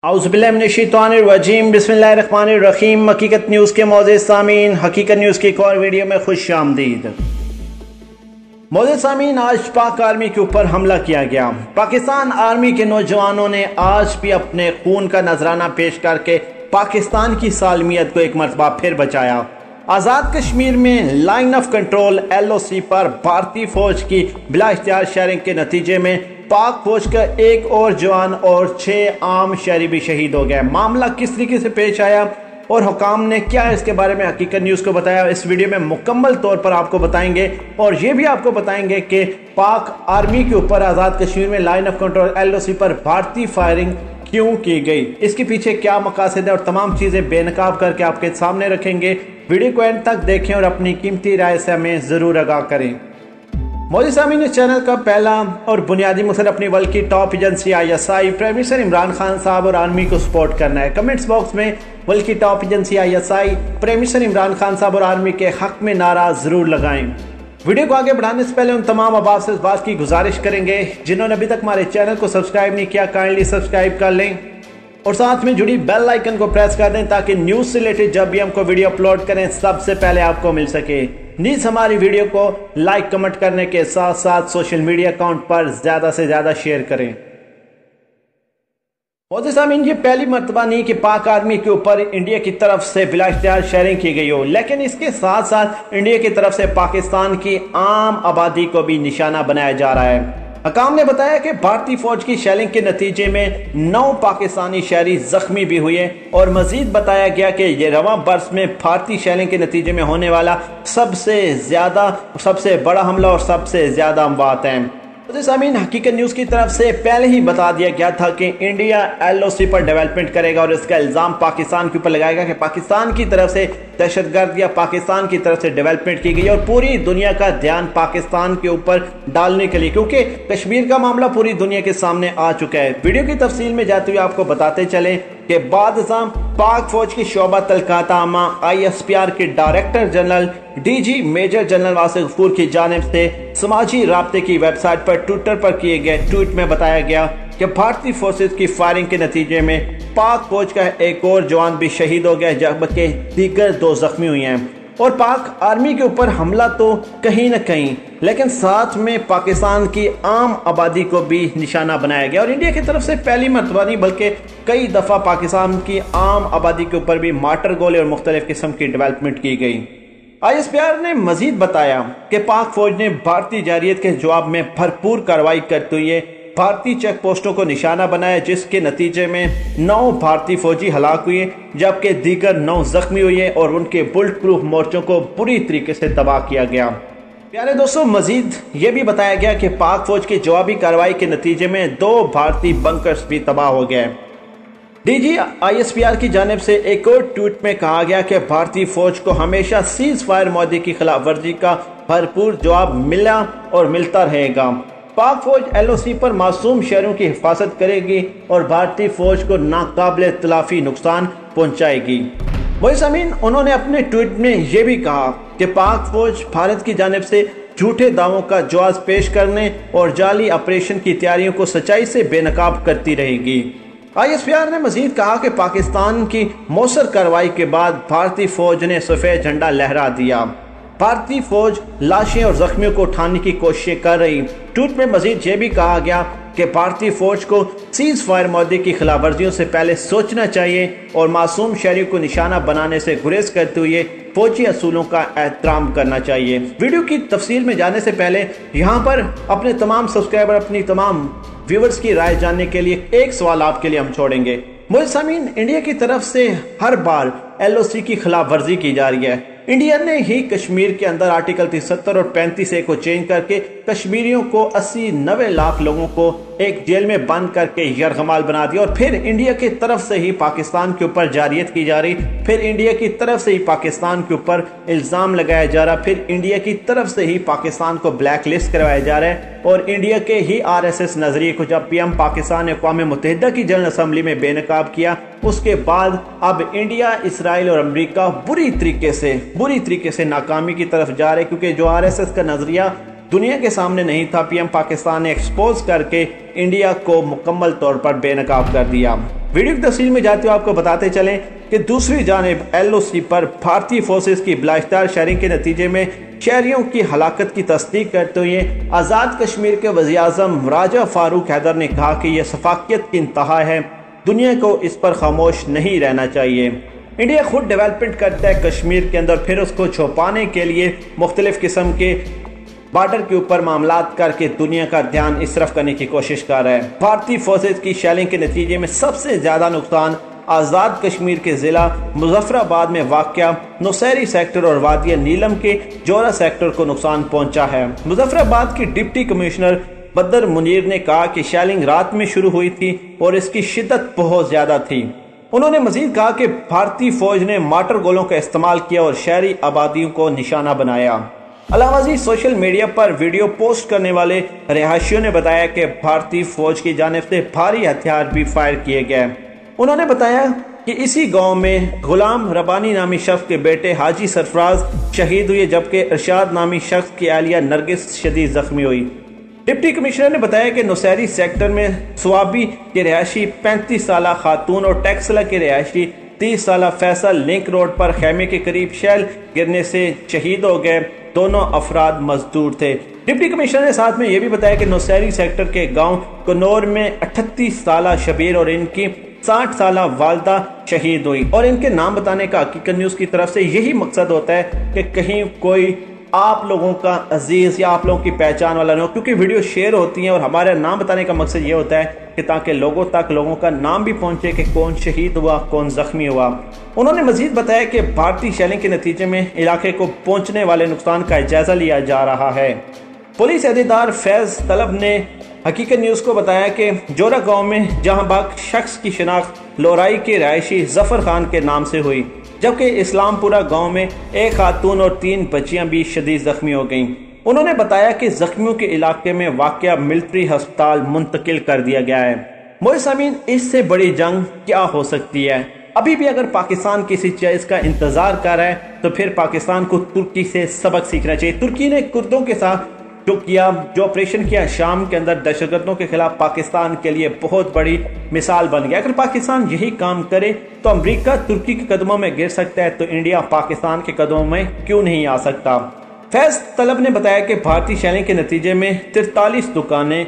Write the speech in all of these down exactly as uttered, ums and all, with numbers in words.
औज़ुबिल्लाहिमिनश्शैतानिर्रजीम बिस्मिल्लाहिर्रहमानिर्रहीम। हकीकत न्यूज़ के मौजूद सामीन, हकीकत न्यूज़ की एक और वीडियो में खुश आमदीद। मौजूद सामीन, आज पाक आर्मी के ऊपर हमला किया गया। पाकिस्तान आर्मी के नौजवानों ने आज भी अपने खून का नजराना पेश करके पाकिस्तान की सालमियत को एक मरतबा फिर बचाया। आज़ाद कश्मीर में line of control L O C पर भारतीय फौज की बिला इख्तियार शेयरिंग के नतीजे में पाक फौज का एक और जवान और छह आम शहरी भी शहीद हो गए। मामला किस तरीके से पेश आया और हुकाम ने क्या इसके बारे में हकीकत न्यूज़ को बताया, इस वीडियो में मुकम्मल तौर पर आपको बताएंगे। और ये भी आपको बताएंगे कि पाक आर्मी के ऊपर आज़ाद कश्मीर में line of control L O C पर भारतीय फायरिंग क्यों की गई, इसके पीछे क्या मकासद है, और तमाम चीज़ें बेनकाब करके आपके सामने रखेंगे। वीडियो को एंड तक देखें और अपनी कीमती राय से हमें ज़रूर आगाह करें। मौजूद सामीन, इस चैनल का पहला और बुनियादी मकसद अपनी वर्ल्ड की top agency I S I prime minister Imran Khan साहब और आर्मी को सपोर्ट करना है। कमेंट्स बॉक्स में वर्ल्ड की top agency I S I prime minister Imran Khan साहब और आर्मी के हक में नारा जरूर लगाएं। वीडियो को आगे बढ़ाने से पहले उन तमाम अहबाब से इस बात की गुजारिश करेंगे जिन्होंने अभी तक हमारे चैनल को सब्सक्राइब नहीं किया, काइंडली सब्सक्राइब कर लें और साथ में जुड़ी बेल आइकन को प्रेस कर दें ताकि न्यूज़ से रिलेटेड जब भी हमको वीडियो अपलोड करें सबसे पहले आपको मिल सके। नीज हमारी वीडियो को लाइक कमेंट करने के साथ साथ सोशल मीडिया अकाउंट पर ज्यादा से ज्यादा शेयर करें। मौजूद सामीन, ये पहली मर्तबा नहीं कि पाक आर्मी के ऊपर इंडिया की तरफ से बिला इख्तियार शेयरिंग की गई हो, लेकिन इसके साथ साथ इंडिया की तरफ से पाकिस्तान की आम आबादी को भी निशाना बनाया जा रहा है। हकाम ने बताया कि भारतीय फौज की शेलिंग के नतीजे में नौ पाकिस्तानी शहरी जख्मी भी हुए और मजीद बताया गया कि ये रवां बरस में भारतीय शेलिंग के नतीजे में होने वाला सबसे ज्यादा सबसे बड़ा हमला और सबसे ज्यादा अमवात हैं। सामीन, हकीकत न्यूज़ की तरफ से पहले ही बता दिया गया था कि इंडिया एल ओ सी पर डेवलपमेंट करेगा और इसका इल्ज़ाम पाकिस्तान के ऊपर लगाएगा कि पाकिस्तान की तरफ से दहशतगर्द या पाकिस्तान की तरफ से डेवलपमेंट की गई और पूरी दुनिया का ध्यान पाकिस्तान के ऊपर डालने के लिए, क्योंकि कश्मीर का मामला पूरी दुनिया के सामने आ चुका है। वीडियो की तफसील में जाते हुए आपको बताते चले कि बाद पाक फौज की शोबा तलकाता आमा आई एस पी आर के director general D G major general Wasif Ghafoor की जानिब से समाजी राब्ते की वेबसाइट पर ट्विटर पर किए गए ट्वीट में बताया गया कि भारतीय फोर्सेस की फायरिंग के नतीजे में पाक फौज का एक और जवान भी शहीद हो गया जबकि दीगर दो जख्मी हुए हैं। और पाक आर्मी के ऊपर हमला तो कहीं न कहीं, लेकिन साथ में पाकिस्तान की आम आबादी को भी निशाना बनाया गया और इंडिया की तरफ से पहली मरतबा नहीं बल्कि कई दफ़ा पाकिस्तान की आम आबादी के ऊपर भी मार्टर गोले और मुख्तलिफ किस्म की डेवलपमेंट की गई। आई एस पी आर ने मजीद बताया कि पाक फौज ने भारतीय जारियत के जवाब में भरपूर कार्रवाई करते हुए भारतीय चेक पोस्टों को निशाना बनाया, जिसके नतीजे में नौ भारतीय फौजी हलाक हुए जबकि दीगर नौ जख्मी हुए और उनके बुलेट प्रूफ मोर्चों को बुरी तरीके से तबाह किया गया। प्यारे दोस्तों, मजीद ये भी बताया गया कि पाक फौज की जवाबी कार्रवाई के नतीजे में दो भारतीय बंकर्स भी तबाह हो गए। D G I S P R की जानिब से एक और ट्वीट में कहा गया कि भारतीय फौज को हमेशा सीज फायर माहदे की खिलाफ वर्जी का भरपूर जवाब मिला और मिलता रहेगा। पाक फौज एल ओ सी पर मासूम शहरों की हिफाजत करेगी और भारतीय फौज को नाकाबिल तलाफी नुकसान पहुंचाएगी। वही सामीन, उन्होंने अपने ट्वीट में यह भी कहा कि पाक फौज भारत की जानिब से झूठे दावों का जवाब पेश करने और जाली ऑपरेशन की तैयारियों को सच्चाई से बेनकाब करती रहेगी। आई एस पी आर ने मजीद कहा कि पाकिस्तान की मौसर कार्रवाई के बाद भारतीय फौज ने सफ़ेद झंडा लहरा दिया। भारतीय फौज लाशें और जख्मियों को उठाने की कोशिश कर रही। ट्वीट में मजीद ये भी कहा गया कि भारतीय फौज को सीज फायर माहदे की खिलाफ वर्जियों से पहले सोचना चाहिए और मासूम शहरियों को निशाना बनाने से गुरेज करते हुए फौजी असूलों का एहतराम करना चाहिए। वीडियो की तफसील में जाने से पहले यहाँ पर अपने तमाम सब्सक्राइबर, अपनी तमाम व्यूवर्स की राय जानने के लिए एक सवाल आपके लिए हम छोड़ेंगे। मौजूद सामीन, इंडिया की तरफ से हर बार एल ओ सी की खिलाफ वर्जी की जा रही है। इंडिया ने ही कश्मीर के अंदर आर्टिकल तिहत्तर और पैंतीस ए को चेंज करके कश्मीरियों को अस्सी नब्बे लाख लोगों को एक जेल में बंद करके यरगमाल बना दिया और फिर इंडिया की तरफ से ही पाकिस्तान के ऊपर जारियत की जा रही, फिर इंडिया की तरफ से ही पाकिस्तान के ऊपर इल्ज़ाम लगाया जा रहा, फिर इंडिया की तरफ से ही पाकिस्तान को ब्लैक लिस्ट करवाया जा रहा है और इंडिया के ही आर एस एस नजरिए को जब पी एम पाकिस्तान ने अक़वाम मुत्तहिदा की जनरल असम्बली में बेनकाब किया, उसके बाद अब इंडिया, इसराइल और अमेरिका बुरी तरीके से बुरी तरीके से नाकामी की तरफ जा रहे, क्योंकि जो आर एस एस का नजरिया दुनिया के सामने नहीं था, पी एम पाकिस्तान ने एक्सपोज करके इंडिया को मुकम्मल तौर पर बेनकाब कर दिया। ویڈیو کی تفصیل میں جاتے ہوئے آپ کو بتاتے چلیں کہ دوسری جانب ایل او سی پر بھارتی فورسز کی بلاشتار شیئرنگ کے نتیجے میں شہریوں کی ہلاکت کی تصدیق کرتے ہوئے آزاد کشمیر کے وزیر اعظم راجہ فاروق حیدر نے کہا کہ یہ شفافیت کی انتہا ہے، دنیا کو اس پر خاموش نہیں رہنا چاہیے۔ انڈیا خود ڈیولپمنٹ کرتا ہے کشمیر کے اندر، پھر اس کو چھپانے کے لیے مختلف قسم کے بارڈر کے اوپر معاملات کر کے دنیا کا دھیان اس طرف کرنے کی کوشش کر رہا ہے۔ بھارتی فورسز کی شیلنگ کے نتیجے میں سب سے زیادہ نقصان آزاد کشمیر کے ضلع مظفر آباد میں واقع نوسیری سیکٹر اور وادی نیلم کے جورا سیکٹر کو نقصان پہنچا ہے۔ مظفر آباد کی ڈپٹی کمشنر بدر منیر نے کہا کہ شیلنگ رات میں شروع ہوئی تھی اور اس کی شدت بہت زیادہ تھی۔ انہوں نے مزید کہا کہ بھارتی فوج نے مارٹر گولوں کا استعمال کیا اور شہری آبادیوں کو نشانہ بنایا۔ علاوہ ازیں سوشل میڈیا پر ویڈیو پوسٹ کرنے والے رہائشیوں نے بتایا کہ بھارتی فوج کی جانب سے بھاری ہتھیار بھی فائر کیے گئے۔ انہوں نے بتایا کہ اسی گاؤں میں غلام ربانی نامی شخص کے بیٹے حاجی سرفراز شہید ہوئے، جبکہ ارشاد نامی شخص کی اہلیہ نرگس شدید زخمی ہوئی۔ ڈپٹی کمشنر نے بتایا کہ نوسیری سیکٹر میں سوابی کے رہائشی پینتیس سالہ خاتون اور ٹیکسلا کے رہائشی تیس سالہ فیصل لنک روڈ پر خیمے کے قریب شیل گرنے سے شہید ہو گئے۔ دونوں افراد مزدور تھے۔ ڈپٹی کمشنر نے ساتھ میں یہ بھی بتایا کہ نوسیری سیکٹر کے گاؤں کنور میں اٹھتیس سالہ شبیر اور ان کی ساٹھ سالہ والدہ شہید ہوئی، اور ان کے نام بتانے کا حقیقت نیوز کی طرف سے یہی مقصد ہوتا ہے کہ کہیں کوئی آپ لوگوں کا عزیز یا آپ لوگوں کی پہچان والا نہ ہو، کیونکہ ویڈیو شیئر ہوتی ہیں اور ہمارا نام بتانے کا مقصد یہ ہوتا ہے کہ تاکہ لوگوں تک لوگوں کا نام بھی پہنچے کہ کون شہید ہوا، کون زخمی ہوا۔ انہوں نے مزید بتایا کہ بھارتی شیلنگ کے نتیجے میں علاقے کو پہنچنے والے نقصان کا جائزہ لیا جا رہا ہے۔ پولیس عہدیدار فیض طلب نے حقیقت نیوز کو بتایا کہ جورا گاؤں میں جہاں باغ شخص کی شناخت لورائی کے رہائشی ظفر خان کے نام سے ہوئی، جبکہ اسلام پورہ گاؤں میں ایک خاتون اور تین بچیاں بھی شدید زخمی ہو گئیں۔ انہوں نے بتایا کہ زخمیوں کے علاقے میں واقع ملٹری ہسپتال منتقل کر دیا گیا ہے۔ معزز سامعین، اس سے بڑی جنگ کیا ہو سکتی ہے؟ ابھی بھی اگر پاکستان کسی چیز کا انتظار کر رہا ہے تو پھر پاکستان کو ترکی سے سبق سیکھنا چاہیے۔ ترکی نے کردوں کے ساتھ جو کیا جو آپریشن کیا شام کے اندر دہشت گردوں کے خلاف، پاکستان کے لیے بہت بڑی مثال بن گیا۔ اگر پاکستان یہی کام کرے تو امریکہ ترکی کے قدموں میں گر سکتا ہے، تو انڈیا پاکستان کے قدموں میں کیوں نہیں آ سکتا؟ فیض طلب نے بتایا کہ بھارتی شیلنگ کے نتیجے میں تینتالیس دکانیں،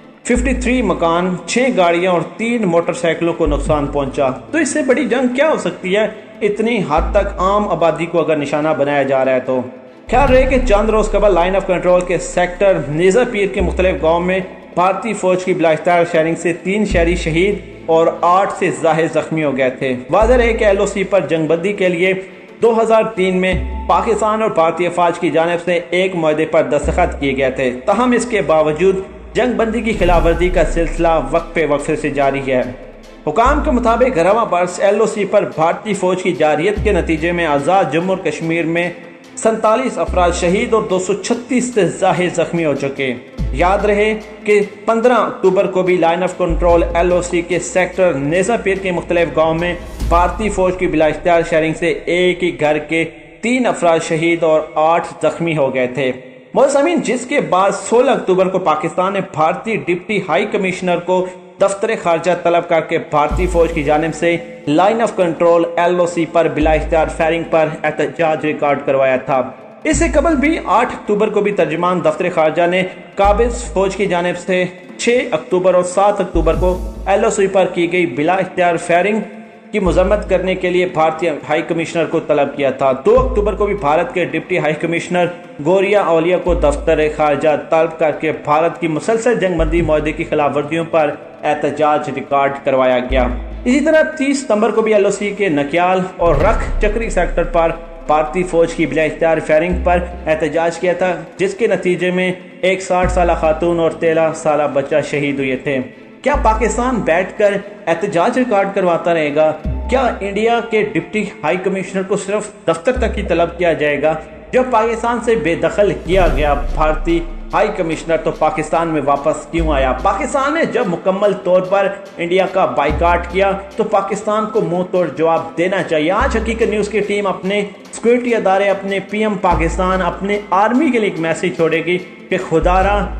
ترپن مکان، چھ گاڑیاں اور تین موٹر سائیکلوں کو نقصان پہنچا۔ تو اس سے بڑی جنگ کیا ہو سکتی ہے؟ اتنی حد تک عام آبادی کو اگر نشانہ بنایا جا رہا ہے تو خیال رہے کہ چند روز قبل لائن آف کنٹرول کے سیکٹر نیزہ پیر کے مختلف گاؤں میں بھارتی فوج کی بلاشتار شیلنگ سے تین شہری شہید اور آٹھ سے زائد زخمی ہو گئے تھے۔ واضح ہے کہ ایل او سی پر جنگ بندی کے لیے دو ہزار تین میں پاکستان اور بھارتی افواج کی جانب سے ایک معاہدے پر دستخط کیے گئے تھے، تاہم اس کے باوجود جنگ بندی کی خلاف ورزی کا سلسلہ وقفے وقفے سے جاری ہے۔ حکام کے مطابق رواں برس ایل او سی پر بھارتی فوج کی جارحیت کے نتیجے میں آزاد جموں اور کشمیر میں سینتالیس افراد شہید اور دو سو چھتیس سے زائد زخمی ہو چکے۔ یاد رہے کہ پندرہ اکتوبر کو بھی line of control L O C کے سیکٹر نیزہ پیر کے مختلف گاؤں میں بھارتی فوج کی بلا اختیار شیلنگ سے ایک ہی گھر کے تین افراد شہید اور آٹھ زخمی ہو گئے تھے۔ معزز سامعین، جس کے بعد سولہ اکتوبر کو پاکستان نے بھارتی ڈپٹی ہائی کمشنر کو دفتر خارجہ طلب کر کے بھارتی فوج کی جانب سے line of control L O C پر بلا اختیار فائرنگ پر احتجاج ریکارڈ کروایا تھا۔ اس سے قبل بھی آٹھ اکتوبر کو بھی ترجمان دفتر خارجہ نے قابض فوج کی جانب سے چھ اکتوبر اور سات اکتوبر کو ایل او سی پر کی گئی بلا اختیار فائرنگ کی مذمت کرنے کے لیے بھارتی ہائی کمشنر کو طلب کیا تھا۔ دو اکتوبر کو بھی بھارت کے deputy high commissioner Gaurav Ahluwalia کو دفتر خارجہ طلب کر کے بھارت کی مسلسل جنگ بندی معاہدے کی خلاف ورزیوں پر احتجاج ریکارڈ کروایا گیا۔ اسی طرح تیس ستمبر کو بھی ایل او سی کے نکیال اور رکھ چکری سیکٹر پر بھارتی فوج کی بلا اختیار فائرنگ پر احتجاج کیا تھا، جس کے نتیجے میں ایک ساٹھ سالہ خاتون اور تیرہ سالہ بچہ شہید ہوئے تھے۔ کیا پاکستان بیٹھ کر احتجاج ریکارڈ کرواتا رہے گا؟ کیا انڈیا کے ڈپٹی ہائی کمشنر کو صرف دفتر تک ہی طلب کیا جائے گا؟ جب پاکستان سے بے دخل کیا گیا بھارتی ہائی کمشنر تو پاکستان میں واپس کیوں آیا؟ پاکستان نے جب مکمل طور پر انڈیا کا بائیکاٹ کیا تو پاکستان کو منہ توڑ جواب دینا چاہیے۔ آج حقیقت نیوز کی ٹیم اپنے سیکورٹی ادارے، اپنے پی ایم پاکستان، اپنے آرمی کے لیے ایک میسج چھوڑے گی کہ خدا را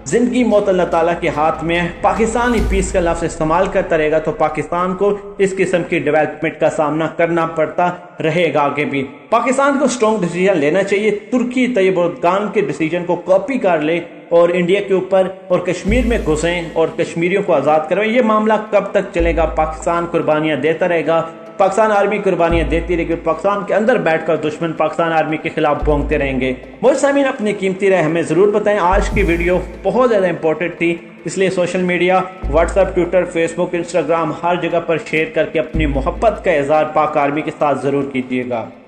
زندگی موت اللہ تعالیٰ کے ہاتھ میں ہے۔ پاکستان ہی پیس کا لفظ استعمال کرتا رہے گا تو پاکستان کو اس قسم کی ڈیولپمنٹ کا سامنا کرنا پڑتا رہے گا آگے بھی۔ پاکستان کو سٹرونگ ڈیسیجن لینا چاہیے، ترکی طیب اردگان کے ڈیسیجن کو کاپی کر لے اور انڈیا کے اوپر اور کشمیر میں گھسیں اور کشمیریوں کو آزاد کروائیں۔ یہ معاملہ کب تک چلے گا؟ پاکستان قربانیاں دیتا رہے گا، پاکستان آرمی قربانیاں دیتی رہے گی، پاکستان کے اندر بیٹھ کر دشمن پاکستان آرمی کے خلاف بھونکتے رہیں گے۔ موجود سامعین اپنی قیمتی رائے ہمیں ضرور بتائیں۔ آج کی ویڈیو بہت زیادہ امپورٹنٹ تھی، اس لیے social media WhatsApp, Twitter, Facebook, Instagram ہر جگہ پر شیئر کر کے اپنی محبت کا اظہار پاک آرمی کے ساتھ ضرور کیجیے گا۔